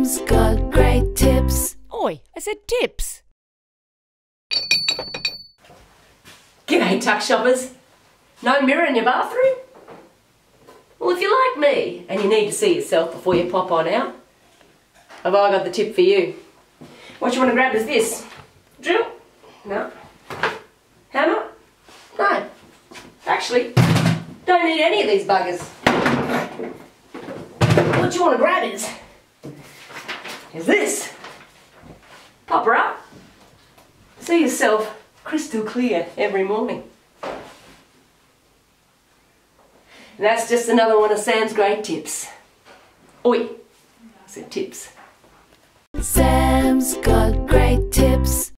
Sam's got great tips. Oi, I said tips. G'day, tuck shoppers. No mirror in your bathroom? Well, if you're like me and you need to see yourself before you pop on out, have I got the tip for you. What you want to grab is this. Drill? No. Hammer? No. Actually, don't need any of these buggers. What you want to grab is this. Pop her up. See yourself crystal clear every morning. And that's just another one of Sam's great tips. Oi, I said tips. Sam's got great tips.